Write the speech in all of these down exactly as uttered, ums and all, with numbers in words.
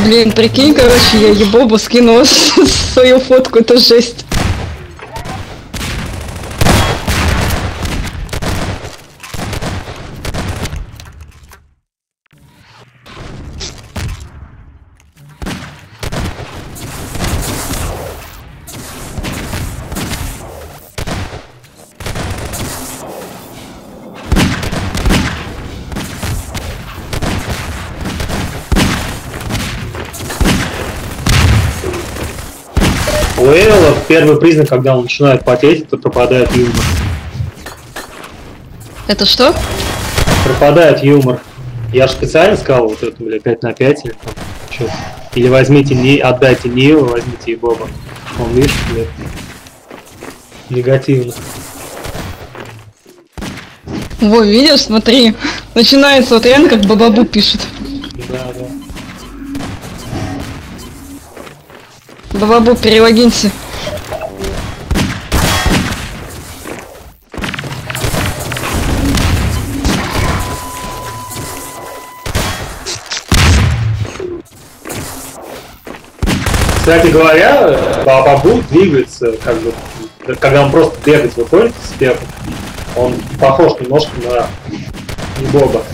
Блин, прикинь, короче, я ебобу скинула свою фотку, это жесть. У Эйла первый признак, когда он начинает потеть, это пропадает юмор. Это что? Пропадает юмор. Я же специально сказал вот это, бля, пять на пять или там что-то. Или возьмите, не отдайте Нила, возьмите и Боба. Он, видишь, бля, негативно. Во, видишь, смотри. Начинается вот реально, как Бабабу пишет. Да, да. Бабабу, перелогинься. Кстати говоря, Бабабу двигается, как бы, когда он просто бегать выходит с пепом, он похож немножко на Боба.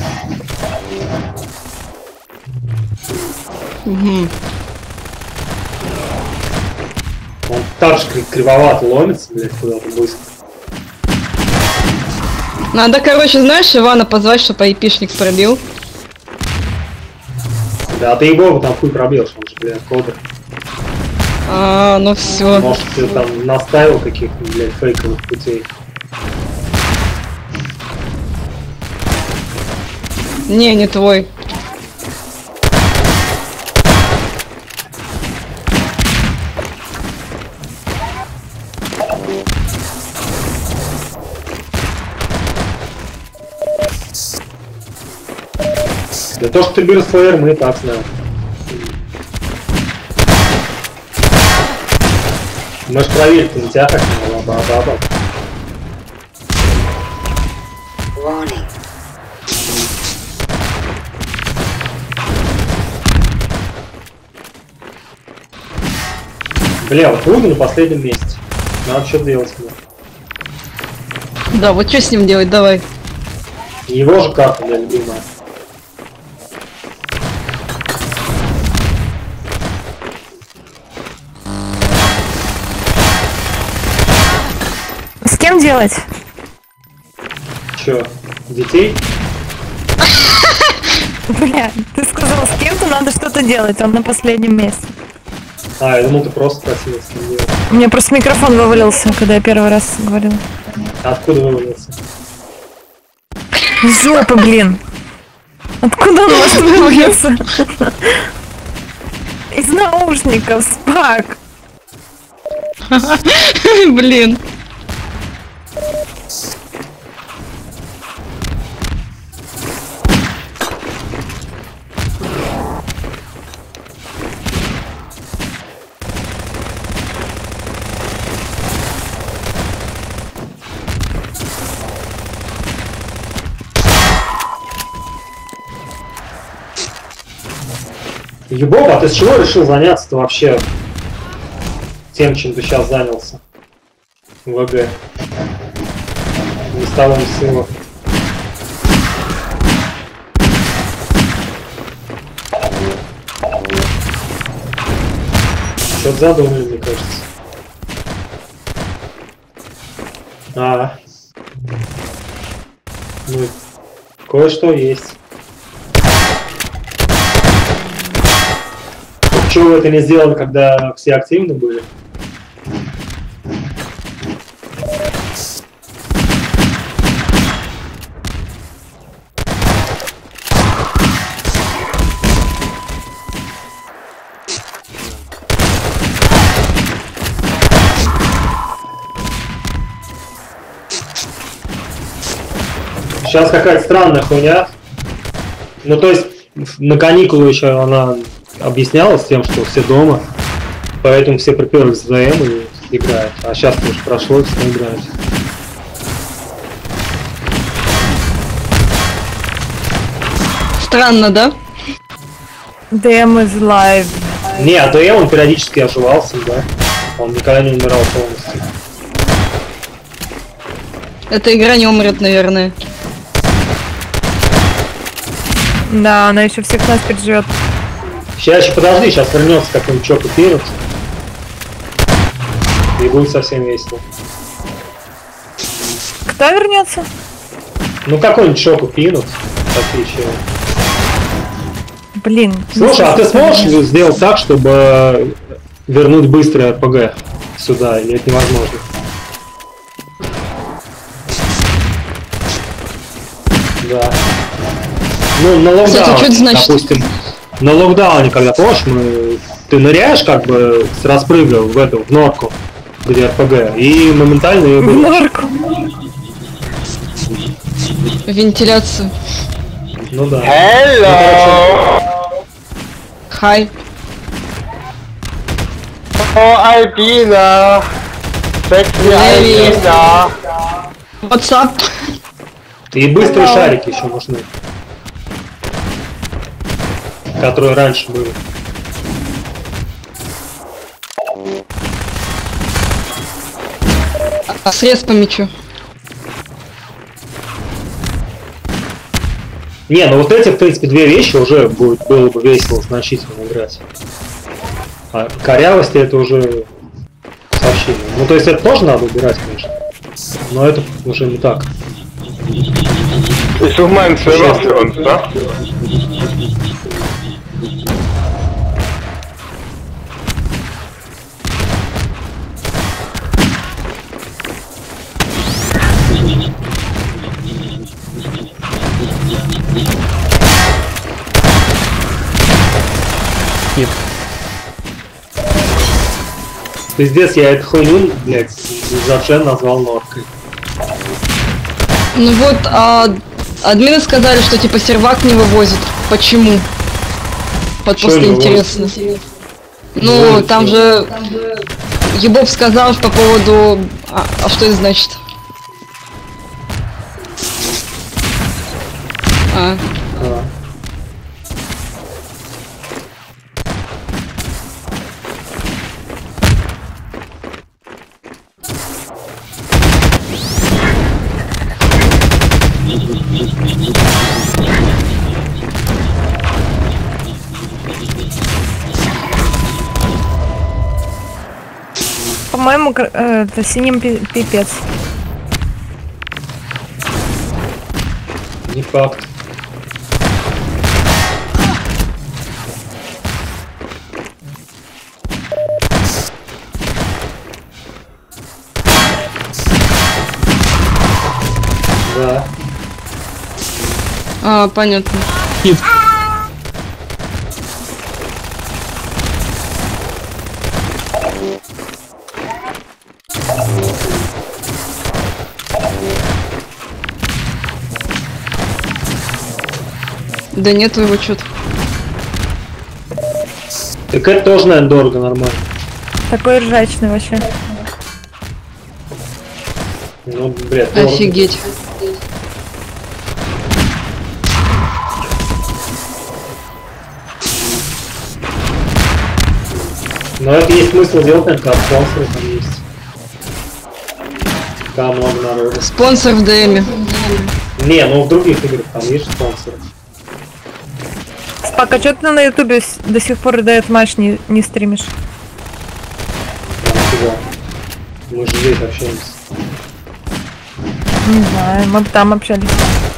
Угу. Он так же кривовато ломится, блядь, куда-то быстро. Надо, короче, знаешь, Ивана позвать, чтобы айпишник пробил. Да, ты и Боба там хуй пробьешь, он же, блядь, кодер. А, ну все. Может, ты там наставил каких-то, блядь, фейковых путей. Не, не твой. Да то, что ты берешь флэр, мы и так знаем. Мы же проверили, на тебя как не баба-баба. Бля, вот Руби на последнем месте. Надо что делать мне. Да, вот что с ним делать, давай. Его же карта, моя любимая. С кем делать? Чё, детей? Бля, ты сказал, с кем-то надо что-то делать, он на последнем месте. А, я думал, ты просто спросила, с кем делать. У меня просто микрофон вывалился, когда я первый раз говорила. Откуда вывалился? Из жопы, блин. Откуда он у вас вывалился? Из наушников, спак. Блин. Ебоба, а ты с чего решил заняться-то вообще тем, чем ты сейчас занялся? В ВГ. Не с того, ни с сего. Что-то задумали, мне кажется. А. Ну, кое-что есть. Чего вы это не сделали, когда все активны были? Сейчас какая-то странная хуйня. Ну, то есть, на каникулы еще она объяснялась тем, что все дома, поэтому все приперлись в ЗМ и играют. А сейчас уже прошло, все играют. Странно, да? дэм из live. Не, а ДМ он периодически оживался, да. Он никогда не умирал полностью. Эта игра не умрет, наверное. Да, она еще всех нас переживет. Сейчас еще подожди, сейчас вернется какой-нибудь чок пирот. И будет совсем весело. Кто вернется? Ну какой-нибудь шоку пинут. Такие еще. Блин. Слушай, а ты сможешь сделать так, чтобы вернуть быстрый РПГ сюда, или это невозможно? Да. Ну, на локдауне, Кстати, что это значит? допустим, на локдауне, когда, помнишь, мы, ты ныряешь как бы с распрыга в эту, в норку, где РПГ, и моментально ее берешь. Норку. Вентиляцию. Ну да. Hello! Хай. Oh, Альбина! Секси Альбина! WhatsApp. И быстрые шарики еще нужны. Которые раньше были. А срез по мячу. Не, ну вот эти, в принципе, две вещи уже будет, было бы весело значительно играть. А корявости это уже сообщение. Ну, то есть это тоже надо убирать, конечно. Но это уже не так. Ich suche mal einen Server für uns, ne? Пиздец, я эту хуйню, блядь, зачем назвал норкой. Ну вот, а админы сказали, что типа сервак не вывозит. Почему? Вот Чё просто не интересно. Ну, Вывозит, там чё? же Ебов сказал по поводу... А, а что это значит? А. А. По-моему, кр- э, это синим пи- пипец. Не факт. Да. А, понятно. Да нету его чё-то. Так это тоже, наверное, дорого, нормально. Такой ржачный вообще. Ну, блядь, дорого. Офигеть. Но это есть смысл делать, наверное, как спонсоры там есть. Там много народу. Спонсор в ДМе. Не, ну в других играх там есть спонсоры. Спак, а чё ты на ютубе с- до сих пор Dead Match не, не стримишь? Там всего. Мы же здесь общаемся. Не знаю, мы бы там общались.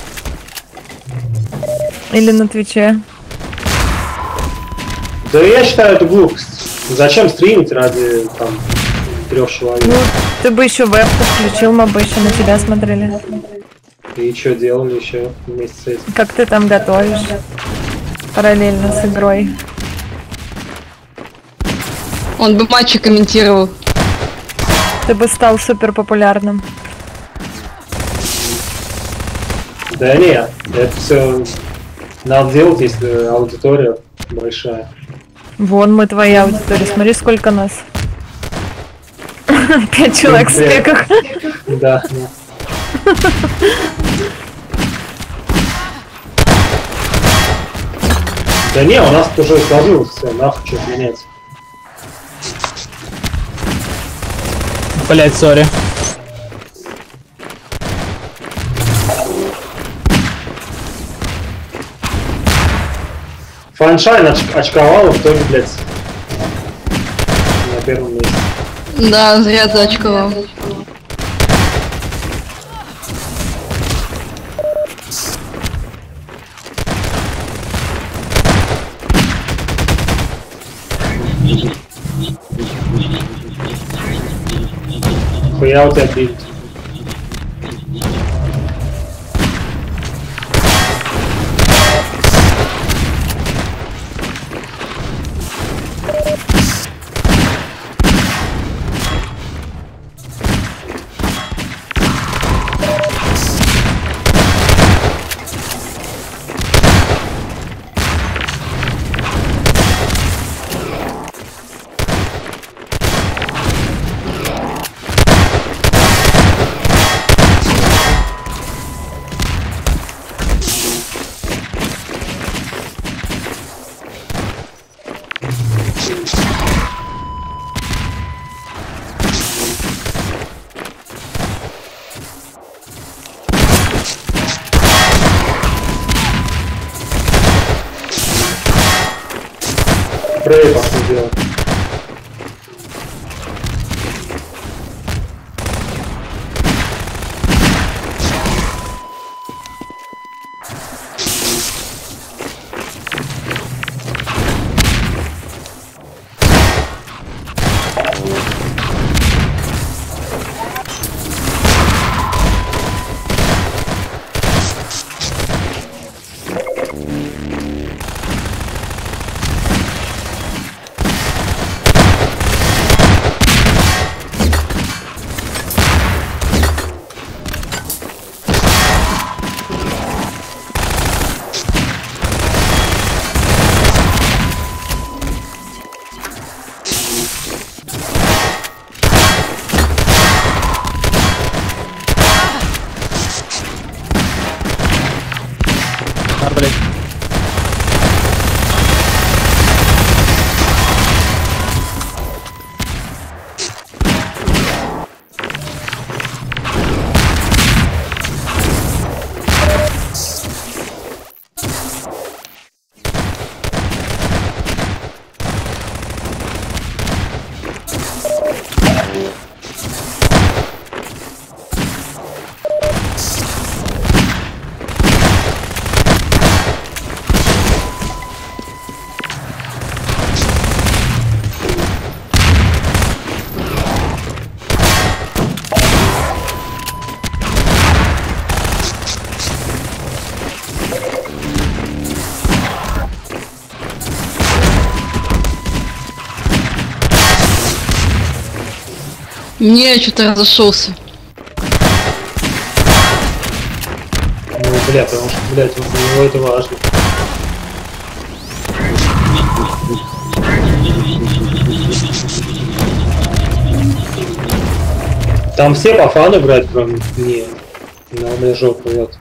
Или на Твиче. Да я считаю, это глупость. Зачем стримить ради там трех человек? Ну, ты бы еще вебку включил, мы бы еще на тебя смотрели. И что делали еще вместе с этим? Как ты там готовишь? Параллельно с игрой. Он бы матчи комментировал. Ты бы стал супер популярным. Да нет, это все надо делать, если аудитория большая. Вон мы, твоя аудитория. Смотри, сколько нас. Пять человек в спеках. Да, да. Да Да не, у нас уже сложилось все, нахуй что-то меняется. Блять, сори. Фаншайн оч очковал, в итоге, блядь, на первом месте. Да, зря заочковал. Хуя у тебя бит. Прей посудил. А, блять. Не, что-то разошелся. Ну, бля, потому что, блядь, для него это важно. Там все по фану играют, кроме не. На меня жопу рвет.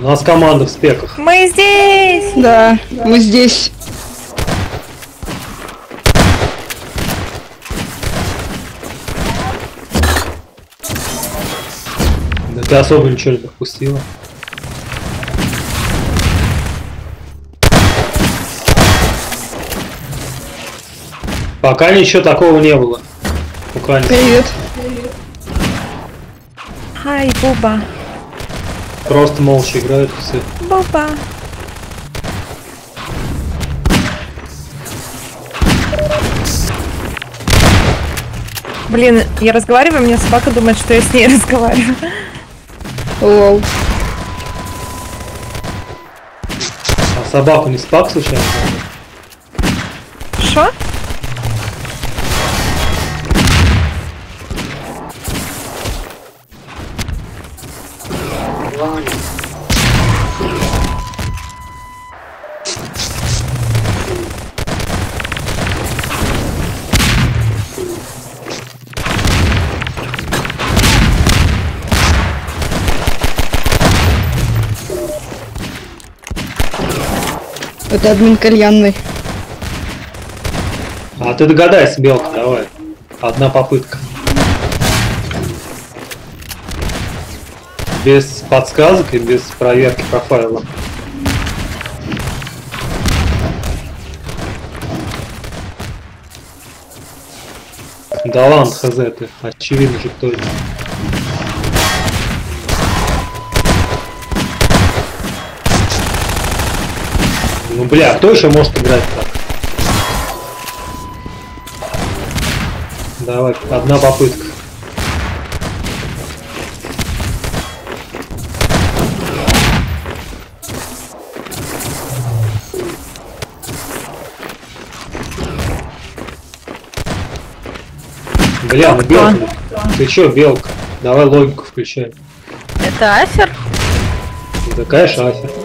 нас команда в спеках. Мы здесь! Да, мы здесь. Да ты особо ничего не допустила. Пока ничего такого не было. Пока не... Привет. Ай, Буба. Просто молча играют все. Буба. Блин, я разговариваю, мне собака думает, что я с ней разговариваю. Лол. А собаку не спак случайно? Шо? Это админ кальянный. А ты догадайся, Белка, давай. Одна попытка. Без подсказок и без проверки профайла. Да ладно, хз, ты. Очевидно же, кто это. Ну бля, кто еще может играть так? Давай, одна попытка. Бля, ну Белка, ты чё, Белка? Давай логику включай. Это Афер? Да, конечно, Афер.